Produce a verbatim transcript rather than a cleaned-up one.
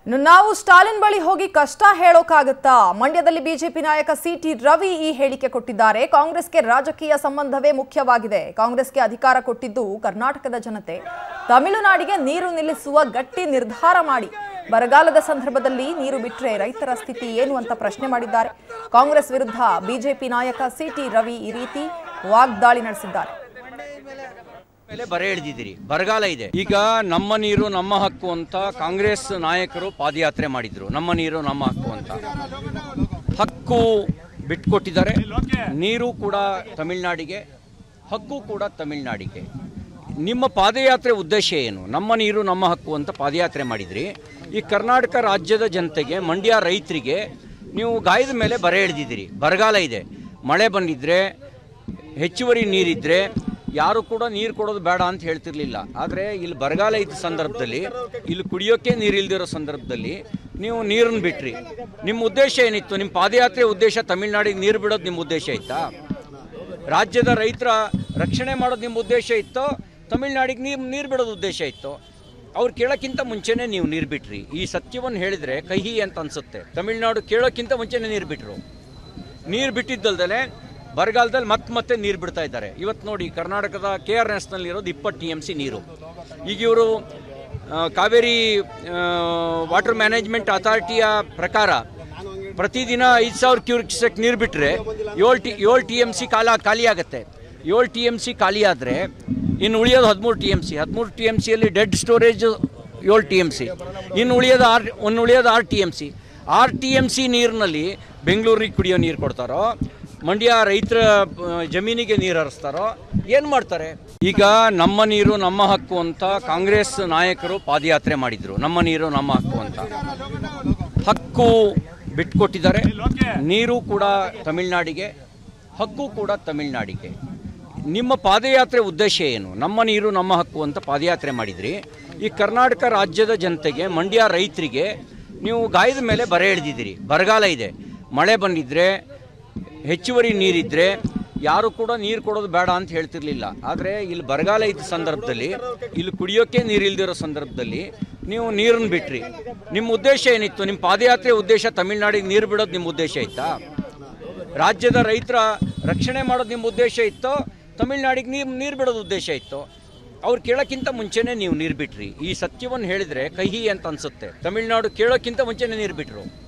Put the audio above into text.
ನಾವು ಸ್ಟಾಲಿನ್ ಬಳಿ ಹೋಗಿ ಕಷ್ಟ ಹೇಳೋಕಾಗುತ್ತಾ? ಮಂಡ್ಯದಲ್ಲಿ ಬಿಜೆಪಿ ನಾಯಕ ಸಿಟಿ ರವಿ ಈ ಹೇಳಿಕೆ ಕೊಟ್ಟಿದ್ದಾರೆ. ಕಾಂಗ್ರೆಸ್ಗೆ ರಾಜಕೀಯ ಸಂಬಂಧವೇ ಮುಖ್ಯವಾಗಿದೆ. ಕಾಂಗ್ರೆಸ್ಗೆ ಅಧಿಕಾರ ಕೊಟ್ಟಿದ್ದು ಕರ್ನಾಟಕದ ಜನತೆ. ತಮಿಳುನಾಡಿಗೆ ನೀರು ನಿಲ್ಲಿಸುವ ಗಟ್ಟಿ ನಿರ್ಧಾರ ಮಾಡಿ. ಬರಗಾಲದ ಸಂದರ್ಭದಲ್ಲಿ ನೀರು ಬಿಟ್ಟರೆ ರೈತರ ಸ್ಥಿತಿ ಏನು ಅಂತ ಪ್ರಶ್ನೆ ಮಾಡಿದ್ದಾರೆ. ಕಾಂಗ್ರೆಸ್ ವಿರುದ್ಧ ಬಿಜೆಪಿ ನಾಯಕ ಸಿಟಿ ರವಿ ಈ ರೀತಿ ವಾಗ್ದಾಳಿ ನಡೆಸಿದ್ದಾರೆ. ಬರೆ ಎಳೆದಿದ್ದೀರಿ, ಬರಗಾಲ ಇದೆ. ಈಗ ನಮ್ಮ ನೀರು ನಮ್ಮ ಹಕ್ಕು ಅಂತ ಕಾಂಗ್ರೆಸ್ ನಾಯಕರು ಪಾದಯಾತ್ರೆ ಮಾಡಿದ್ರು. ನಮ್ಮ ನೀರು ನಮ್ಮ ಹಕ್ಕು ಅಂತ ಹಕ್ಕು ಬಿಟ್ಕೊಟ್ಟಿದ್ದಾರೆ. ನೀರು ಕೂಡ ತಮಿಳುನಾಡಿಗೆ, ಹಕ್ಕು ಕೂಡ ತಮಿಳುನಾಡಿಗೆ. ನಿಮ್ಮ ಪಾದಯಾತ್ರೆ ಉದ್ದೇಶ ಏನು? ನಮ್ಮ ನೀರು ನಮ್ಮ ಹಕ್ಕು ಅಂತ ಪಾದಯಾತ್ರೆ ಮಾಡಿದ್ರಿ. ಈ ಕರ್ನಾಟಕ ರಾಜ್ಯದ ಜನತೆಗೆ, ಮಂಡ್ಯ ರೈತರಿಗೆ ನೀವು ಗಾಯದ ಮೇಲೆ ಬರೆ ಎಳೆದಿದ್ದೀರಿ. ಬರಗಾಲ ಇದೆ, ಮಳೆ ಬಂದಿದ್ರೆ, ಹೆಚ್ಚುವರಿ ನೀರಿದ್ರೆ ಯಾರು ಕೂಡ ನೀರು ಕೊಡೋದು ಬೇಡ ಅಂತ ಹೇಳ್ತಿರ್ಲಿಲ್ಲ. ಆದರೆ ಇಲ್ಲಿ ಬರಗಾಲ ಇದ್ದ ಸಂದರ್ಭದಲ್ಲಿ, ಇಲ್ಲಿ ಕುಡಿಯೋಕ್ಕೆ ನೀರು ಇಲ್ದಿರೋ ಸಂದರ್ಭದಲ್ಲಿ ನೀವು ನೀರನ್ನು ಬಿಟ್ರಿ. ನಿಮ್ಮ ಉದ್ದೇಶ ಏನಿತ್ತು? ನಿಮ್ಮ ಪಾದಯಾತ್ರೆ ಉದ್ದೇಶ ತಮಿಳುನಾಡಿಗೆ ನೀರು ಬಿಡೋದು ನಿಮ್ಮ ಉದ್ದೇಶ ಇತ್ತಾ? ರಾಜ್ಯದ ರೈತರ ರಕ್ಷಣೆ ಮಾಡೋದು ನಿಮ್ಮ ಉದ್ದೇಶ ಇತ್ತೋ? ತಮಿಳುನಾಡಿಗೆ ನೀರು ನೀರು ಬಿಡೋದು ಉದ್ದೇಶ ಇತ್ತು? ಅವ್ರು ಕೇಳೋಕ್ಕಿಂತ ಮುಂಚೆನೇ ನೀವು ನೀರು ಬಿಟ್ರಿ. ಈ ಸತ್ಯವನ್ನು ಹೇಳಿದರೆ ಕಹಿ ಅಂತ ಅನಿಸುತ್ತೆ. ತಮಿಳುನಾಡು ಕೇಳೋಕ್ಕಿಂತ ಮುಂಚೆನೇ ನೀರು ಬಿಟ್ಟರು. ನೀರು ಬಿಟ್ಟಿದ್ದಲ್ದಲೆ ಬರಗಾಲದಲ್ಲಿ ಮತ್ತೆ ಮತ್ತೆ ನೀರು ಬಿಡ್ತಾ ಇದ್ದಾರೆ. ಇವತ್ತು ನೋಡಿ, ಕರ್ನಾಟಕದ ಕೆ ಆರ್ ಎಸ್ನಲ್ಲಿ ಇರೋದು ಇಪ್ಪತ್ತು ಟಿ ಎಮ್ ಸಿ ನೀರು. ಈಗ ಇವರು ಕಾವೇರಿ ವಾಟರ್ ಮ್ಯಾನೇಜ್ಮೆಂಟ್ ಅಥಾರಿಟಿಯ ಪ್ರಕಾರ ಪ್ರತಿದಿನ ಐದು ಸಾವಿರ ಕ್ಯೂಸೆಕ್ ನೀರು ಬಿಟ್ಟರೆ ಏಳು ಟಿ ಏಳು ಟಿ ಎಮ್ ಸಿ ಕಾಲ ಖಾಲಿ ಆಗುತ್ತೆ. ಏಳು ಟಿ ಎಮ್ ಸಿ ಖಾಲಿ ಆದರೆ ಇನ್ನು ಉಳಿಯೋದು ಹದಿಮೂರು ಟಿ ಎಮ್ ಸಿ. ಹದಿಮೂರು ಟಿ ಎಮ್ ಸಿಯಲ್ಲಿ ಡೆಡ್ ಸ್ಟೋರೇಜ್ ಏಳು ಟಿ ಎಮ್ ಸಿ. ಇನ್ನು ಉಳಿಯೋದು ಆರು ಒಂದು ಉಳಿಯೋದು ಆರು ಟಿ ಎಮ್ ಸಿ. ಆರು ಟಿ ಎಮ್ ಸಿ ನೀರಿನಲ್ಲಿ ಬೆಂಗಳೂರಿಗೆ ಕುಡಿಯೋ ನೀರು ಕೊಡ್ತಾರೋ, ಮಂಡ್ಯ ರೈತರ ಜಮೀನಿಗೆ ನೀರು ಹರಿಸ್ತಾರೋ, ಏನು ಮಾಡ್ತಾರೆ? ಈಗ ನಮ್ಮ ನೀರು ನಮ್ಮ ಹಕ್ಕು ಅಂತ ಕಾಂಗ್ರೆಸ್ ನಾಯಕರು ಪಾದಯಾತ್ರೆ ಮಾಡಿದ್ರು. ನಮ್ಮ ನೀರು ನಮ್ಮ ಹಕ್ಕು ಅಂತ ಹಕ್ಕು ಬಿಟ್ಕೊಟ್ಟಿದ್ದಾರೆ. ನೀರು ಕೂಡ ತಮಿಳುನಾಡಿಗೆ, ಹಕ್ಕು ಕೂಡ ತಮಿಳುನಾಡಿಗೆ. ನಿಮ್ಮ ಪಾದಯಾತ್ರೆ ಉದ್ದೇಶ ಏನು? ನಮ್ಮ ನೀರು ನಮ್ಮ ಹಕ್ಕು ಅಂತ ಪಾದಯಾತ್ರೆ ಮಾಡಿದ್ರಿ. ಈ ಕರ್ನಾಟಕ ರಾಜ್ಯದ ಜನತೆಗೆ, ಮಂಡ್ಯ ರೈತರಿಗೆ ನೀವು ಗಾಯದ ಮೇಲೆ ಬರೆ ಎಳೆದಿದ್ದೀರಿ. ಬರಗಾಲ ಇದೆ, ಮಳೆ ಬಂದಿದ್ರೆ, ಹೆಚ್ಚುವರಿ ನೀರಿದ್ರೆ ಯಾರು ಕೂಡ ನೀರು ಕೊಡೋದು ಬೇಡ ಅಂತ ಹೇಳ್ತಿರ್ಲಿಲ್ಲ. ಆದರೆ ಇಲ್ಲಿ ಬರಗಾಲ ಇದ್ದ ಸಂದರ್ಭದಲ್ಲಿ, ಇಲ್ಲಿ ಕುಡಿಯೋಕ್ಕೆ ನೀರು ಇಲ್ದಿರೋ ಸಂದರ್ಭದಲ್ಲಿ ನೀವು ನೀರನ್ನು ಬಿಟ್ರಿ. ನಿಮ್ಮ ಉದ್ದೇಶ ಏನಿತ್ತು? ನಿಮ್ಮ ಪಾದಯಾತ್ರೆ ಉದ್ದೇಶ ತಮಿಳುನಾಡಿಗೆ ನೀರು ಬಿಡೋದು ನಿಮ್ಮ ಉದ್ದೇಶ ಇತ್ತಾ? ರಾಜ್ಯದ ರೈತರ ರಕ್ಷಣೆ ಮಾಡೋದು ನಿಮ್ಮ ಉದ್ದೇಶ ಇತ್ತೋ? ತಮಿಳುನಾಡಿಗೆ ನೀರು ನೀರು ಬಿಡೋದು ಉದ್ದೇಶ ಇತ್ತು? ಅವ್ರು ಕೇಳೋಕ್ಕಿಂತ ಮುಂಚೆನೇ ನೀವು ನೀರು ಬಿಟ್ರಿ. ಈ ಸತ್ಯವನ್ನು ಹೇಳಿದರೆ ಕಹಿ ಅಂತ ಅನಿಸುತ್ತೆ. ತಮಿಳುನಾಡು ಕೇಳೋಕ್ಕಿಂತ ಮುಂಚೆನೇ ನೀರು ಬಿಟ್ಟರು.